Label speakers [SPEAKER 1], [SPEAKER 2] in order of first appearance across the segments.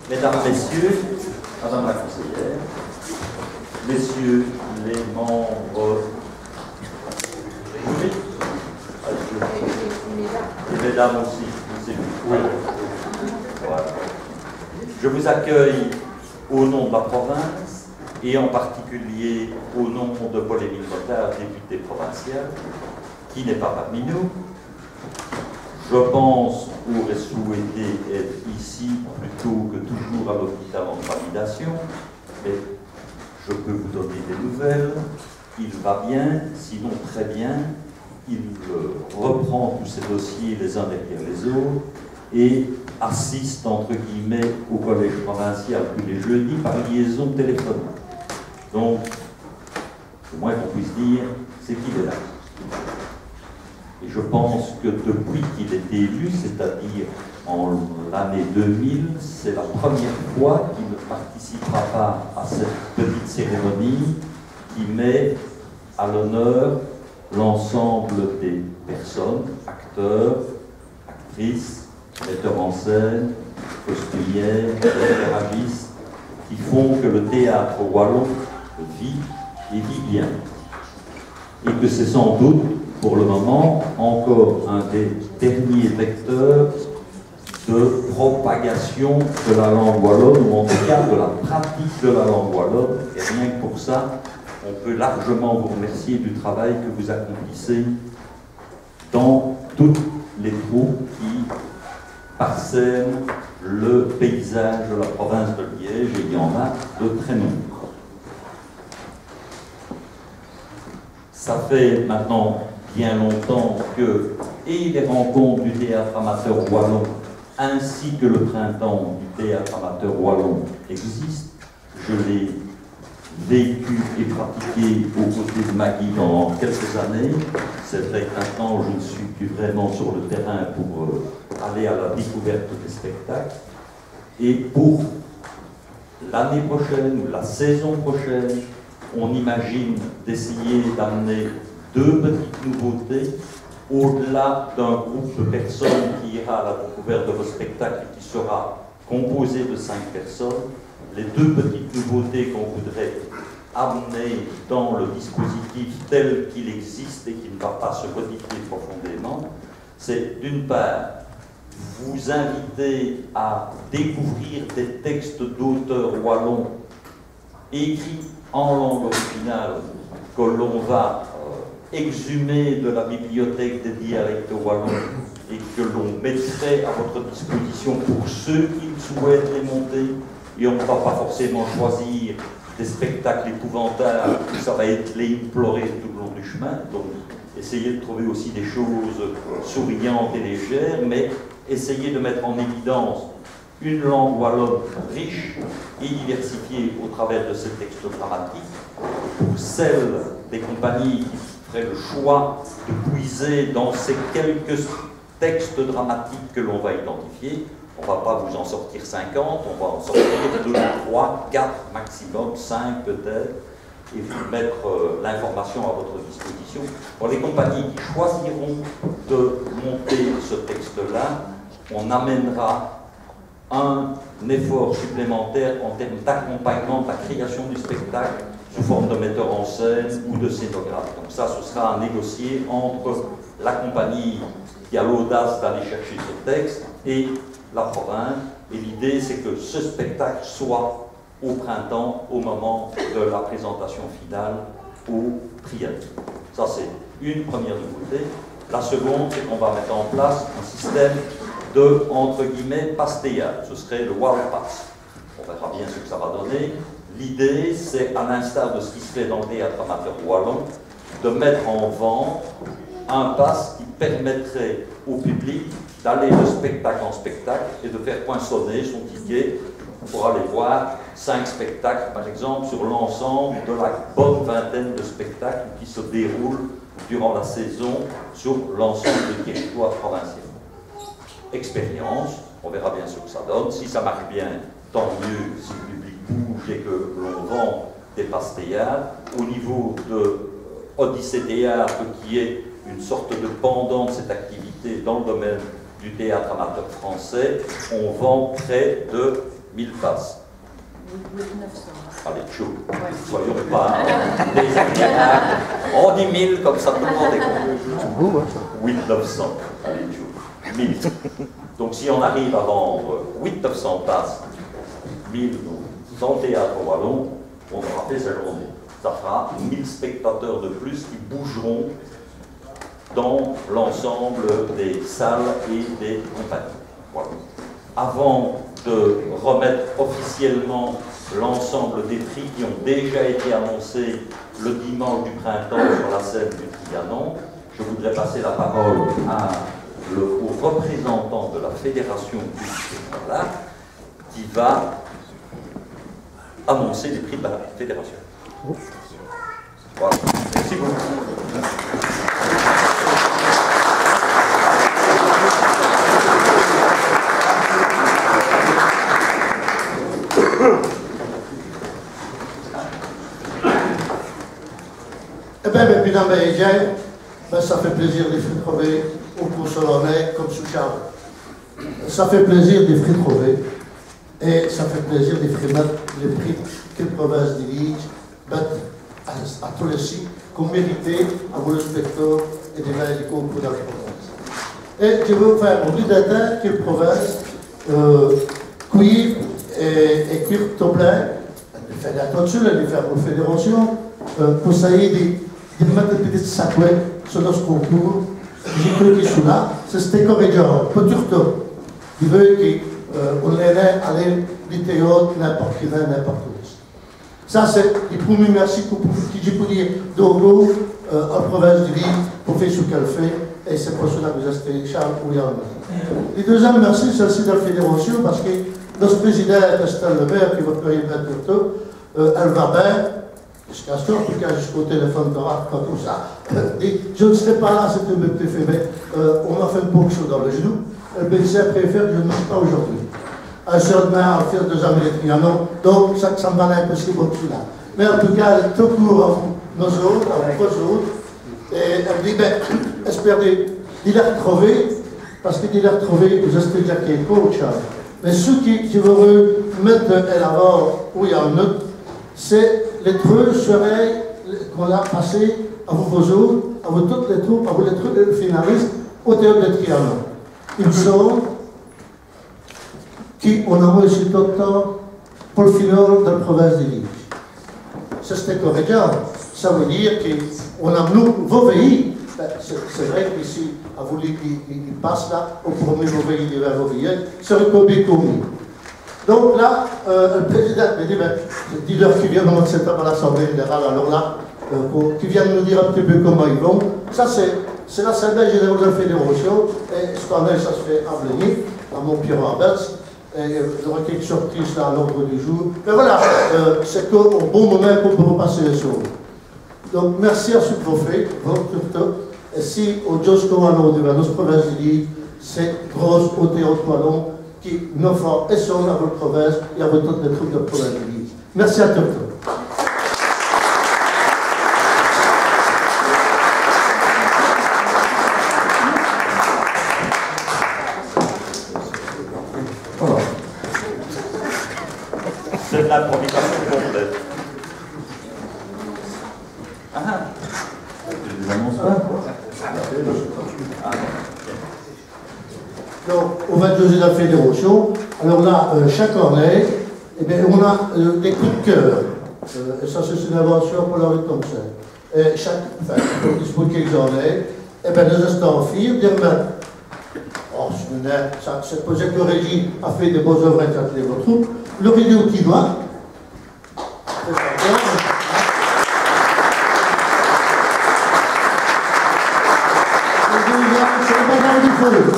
[SPEAKER 1] Mesdames, Messieurs, Madame la conseillère, Messieurs les membres, oui, et Mesdames aussi, c'est vous. Oui. Voilà. Je vous accueille au nom de la province et en particulier au nom de Paul-Émile Motard, député provincial, qui n'est pas parmi nous. Je pense aurait souhaité être ici plutôt que toujours à l'hôpital en validation, mais je peux vous donner des nouvelles. Il va bien, sinon très bien. Il reprend tous ses dossiers les uns derrière les autres et assiste entre guillemets au collège provincial tous les jeudis par liaison téléphonique. Donc, le moins qu'on puisse dire, c'est qu'il est là. Et je pense que depuis qu'il est élu, c'est-à-dire en l'année 2000, c'est la première fois qu'il ne participera pas à cette petite cérémonie qui met à l'honneur l'ensemble des personnes, acteurs, actrices, metteurs en scène, costumières, éclairagistes, qui font que le théâtre wallon vit et vit bien. Et que c'est sans doute, pour le moment, encore un des derniers vecteurs de propagation de la langue wallonne, ou en tout cas de la pratique de la langue wallonne. Et rien que pour ça, on peut largement vous remercier du travail que vous accomplissez dans toutes les troupes qui parsèment le paysage de la province de Liège, et il y en a de très nombreux. Ça fait maintenant bien longtemps que et les rencontres du théâtre amateur wallon ainsi que le printemps du théâtre amateur wallon existent. Je l'ai vécu et pratiqué aux côtés de Maggie pendant quelques années. C'est vrai que maintenant je ne suis plus vraiment sur le terrain pour aller à la découverte des spectacles. Et pour l'année prochaine ou la saison prochaine, on imagine d'essayer d'amener deux petites nouveautés au-delà d'un groupe de personnes qui ira à la découverte de vos spectacles et qui sera composé de 5 personnes. Les deux petites nouveautés qu'on voudrait amener dans le dispositif tel qu'il existe et qui ne va pas se modifier profondément, c'est d'une part vous inviter à découvrir des textes d'auteurs wallons écrits en langue originale que l'on va exhumer de la bibliothèque des dialectes wallons et que l'on mettrait à votre disposition pour ceux qui souhaitent les monter. Et on ne va pas forcément choisir des spectacles épouvantables, ça va être les implorer tout le long du chemin. Donc, essayez de trouver aussi des choses souriantes et légères, mais essayez de mettre en évidence une langue wallonne riche et diversifiée au travers de ces textes dramatiques. Pour celles des compagnies qui feraient le choix de puiser dans ces quelques textes dramatiques que l'on va identifier, on ne va pas vous en sortir 50, on va en sortir 2, 3, 4 maximum, 5 peut-être, et vous mettre l'information à votre disposition. Pour les compagnies qui choisiront de monter ce texte-là, on amènera un effort supplémentaire en termes d'accompagnement de la création du spectacle sous forme de metteur en scène ou de scénographe. Donc ça, ce sera à négocier entre la compagnie qui a l'audace d'aller chercher ce texte et la province. Et l'idée, c'est que ce spectacle soit au printemps, au moment de la présentation finale au Trianon. Ça, c'est une première nouveauté. La seconde, c'est qu'on va mettre en place un système de, entre guillemets, passe-théâtre. Ce serait le Wall Pass. On verra bien ce que ça va donner. L'idée, c'est, à l'instar de ce qui se fait dans le théâtre amateur wallon, de mettre en vente un pass qui permettrait au public d'aller de spectacle en spectacle et de faire poinçonner son ticket pour aller voir 5 spectacles, par exemple, sur l'ensemble de la bonne vingtaine de spectacles qui se déroulent durant la saison sur l'ensemble du territoire provincial. Expérience, on verra bien ce que ça donne. Si ça marche bien, tant mieux si le public bouge et que l'on vend des passes-théâtre. Au niveau de Odyssée Théâtre, qui est une sorte de pendant de cette activité dans le domaine du théâtre amateur français, on vend près de 1000 passes.
[SPEAKER 2] 1900.
[SPEAKER 1] Allez, chaud.
[SPEAKER 2] Ouais.
[SPEAKER 1] Soyons pas désagréables. On dit 1000 comme ça, tout le monde est content. 8900. Allez, chaud. 1000. Donc si on arrive à vendre 8900 passes, 1000 dans le théâtre wallon, on aura fait sa journée. Ça fera 1000 spectateurs de plus qui bougeront dans l'ensemble des salles et des compagnies. Voilà. Avant de remettre officiellement l'ensemble des prix qui ont déjà été annoncés le dimanche du printemps sur la scène du Trianon, je voudrais passer la parole au représentant de la fédération du là qui va annoncer les prix de la fédération. Voilà. Merci beaucoup.
[SPEAKER 3] Eh bien, mesdames et messieurs, ça fait plaisir de les retrouver au cours solennel comme sous Charles. Ça fait plaisir de les retrouver et ça fait plaisir de mettre les prix que la province dirige à tous les sites qu'on méritait à vos spectateurs et des médicaux pour la province. Et je veux faire un but d'atteindre que la province cuivre et cuivre tout plein, de faire attention, de faire une fédération pour essayer de mettre un petit sacouet sur notre concours. J'ai cru qu'ils sont là, c'est corrigeur, pas turto. Il veut qu'on les aide à aller du théâtre, n'importe qui, n'importe où. Ça, c'est le premier merci que j'ai pu dire d'Orgo en province du Livre pour faire ce qu'elle fait, et c'est pour cela que vous êtes Charles Ouillard. Le deuxième merci, c'est aussi de la fédération, parce que notre président, Estelle Lebert, qui va faire une turto, elle va bien. Jusqu'à ce en tout cas, jusqu'au téléphone de rap, comme tout ça. Je ne serai pas là, c'était me préféré, mais on m'a fait une ponction dans le genou. Le médecin préfère que je ne mange pas aujourd'hui. Un seul main à faire 2 ans de trianon, donc ça me va impossible au-dessus là. Mais en tout cas, elle est tout court à vous, nos autres, à vous autres. Et elle dit, ben, espère d'y la retrouver, parce que d'y la retrouver, vous êtes déjà qui est coach. Mais ceux qui veulent mettre elle avant, où il y a un autre, c'est les treux seraient qu'on a passé à vous autres, à vous toutes les troupes, à vous les troupes finalistes au théâtre de Trianon. Ils sont qui on a reçu tout le temps pour le final de la province de Liège. C'est correct. Ça veut dire qu'on a nous, vos pays, c'est vrai qu'ici, à vous dire qu'ils passent là, au premier vos pays de vos pays, c'est recommandé commis. Donc là, le président me dit, ben, dis-leur qui viennent dans cette table à l'Assemblée générale, alors là, qui viennent nous dire un petit peu comment ils vont. Ça, c'est l'Assemblée générale de la Fédération, et ce qu'on a, ça se fait à venir, à Montpierre-Arbès, et il y aura quelques surprises là à l'ordre du jour. Mais voilà, c'est un bon moment pour repasser les choses. Donc, merci à ce que vous faites, votre et si au Josco Wallon de notre province de Ligue, c'est grosse au théâtre Wallon, qui nous font et sont à votre province et à votre toutes les troupes de province de Ligue. Merci à tous.
[SPEAKER 1] Voilà. C'est de l'improvisation complète. Ah ah. Je ne l'annonce pas.
[SPEAKER 3] Donc, on va donner la fédération. Alors là, chaque année, eh bien, on a des coups de cœur. Et ça, c'est une invention pour Laurie Thompson. Et chaque, enfin, pour quelques années, eh bien, les estampilles, dire, ben, oh, c'est posé que le régime a fait des beaux œuvres avec vos troupes. Le régime qui doit. C'est le bazar du feu.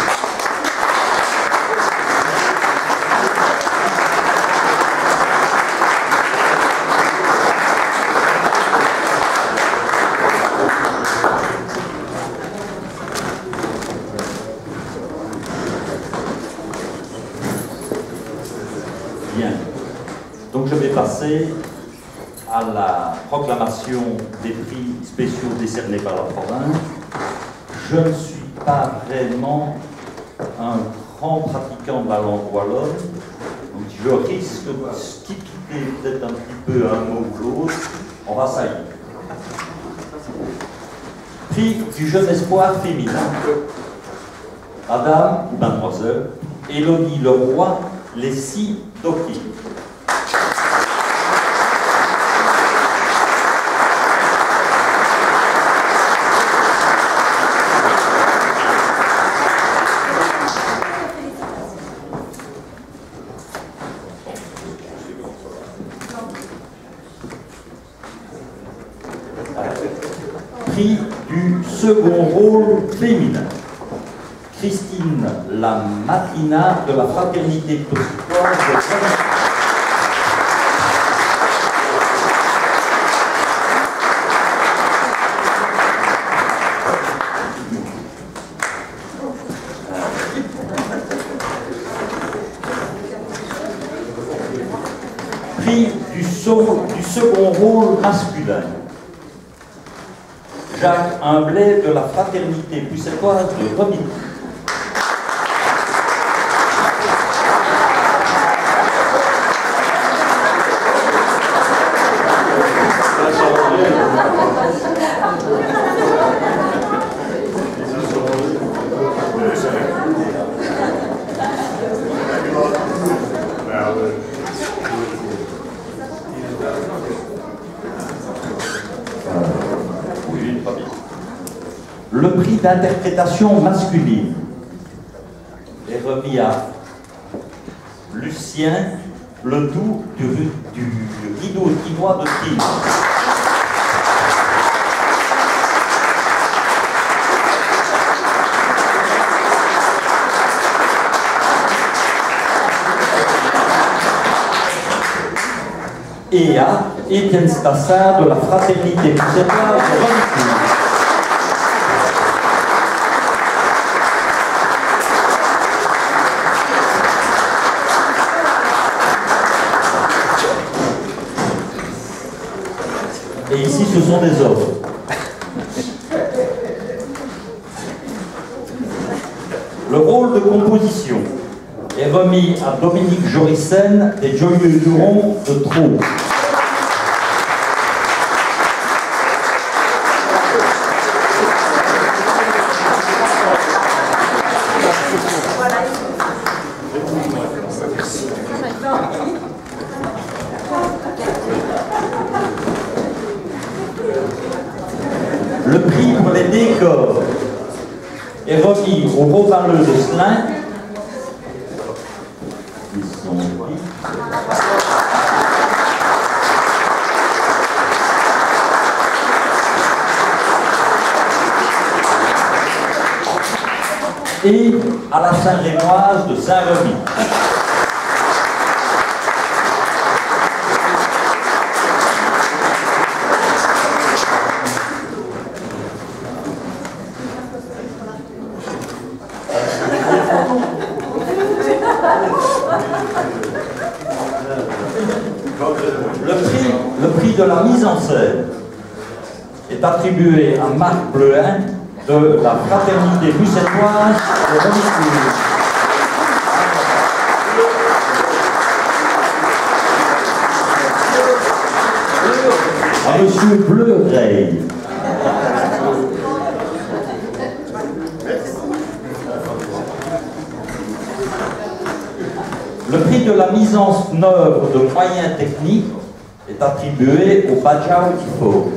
[SPEAKER 1] Bien. Donc je vais passer à la proclamation des prix spéciaux décernés par la province. Je ne suis pas vraiment un grand pratiquant de la langue wallonne, donc je je risque de skitter peut-être un petit peu un mot ou l'autre, on va saillir. Prix du jeune espoir féminin. Madame, mademoiselle, Élodie Leroy, les 6 Doki. Prix du second rôle féminin. Christine Lamatina de la Fraternité Toxicoise de Valenciennes. Prix du second rôle masculin. Jacques Humblet de la Fraternité Pucétoise de Romilly. Le prix d'interprétation masculine est remis à Lucien Ledoux du rideau tinois de Tine. Et à Étienne Stassard de la Fraternité Pucétoise de Romilly. Et ici, ce sont des hommes. Le rôle de composition est remis à Dominique Jorissen des Joyeux Lurons de Trou. Le prix pour les décors est remis au Rovaleux de Slin. Et à la Saint-Rémoise de Saint-Remy. Le prix de la mise en scène est attribué à Marc Bleuin de la Fraternité Pucétoise de Romilly. À Monsieur Bleureil. Le prix de la mise en œuvre de moyens techniques est attribué au Bajau Tifo.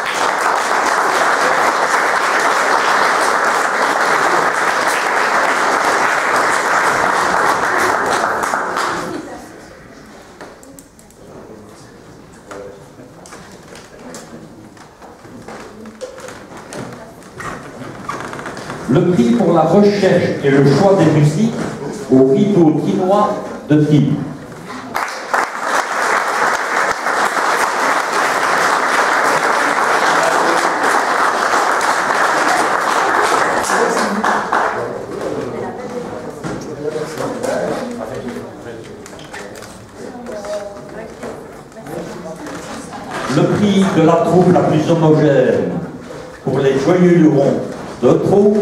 [SPEAKER 1] Le prix pour la recherche et le choix des musiques au rideau tinois de Tine. Le prix de la troupe la plus homogène pour les Joyeux Lurons de Trou.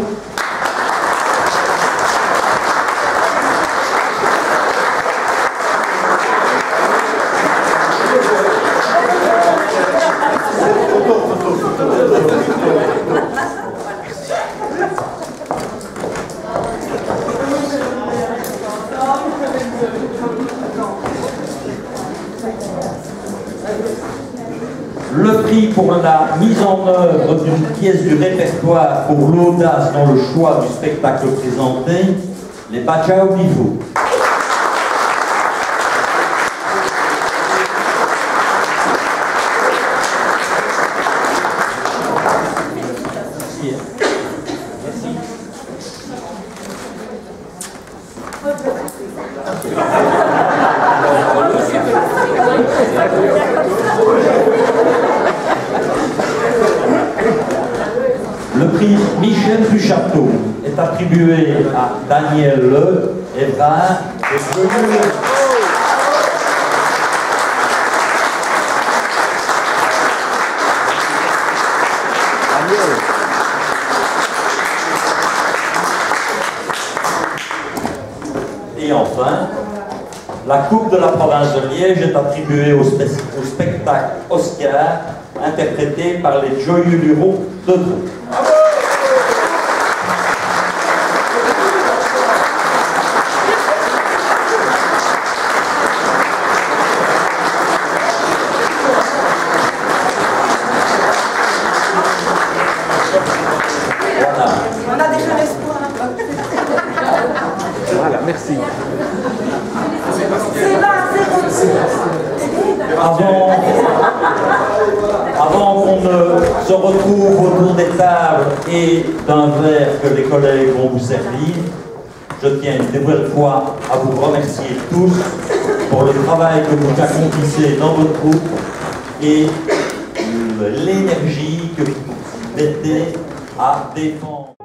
[SPEAKER 1] pour la mise en œuvre d'une pièce du répertoire pour l'audace dans le choix du spectacle présenté, les Bachao Bifou. Le prix Michel Duchâteau est attribué à Daniel Le Évrard. Et enfin, la Coupe de la province de Liège est attribuée au spectacle Oscar, interprété par les Joyeux Lurons de Dreux. Voilà.
[SPEAKER 2] On a déjà l'espoir.
[SPEAKER 4] Voilà, merci.
[SPEAKER 1] Avant qu'on ne se retrouve autour des tables et d'un verre que les collègues vont vous servir, je tiens une nouvelle fois à vous remercier tous pour le travail que vous accomplissez dans votre groupe et l'énergie que vous mettez à défendre.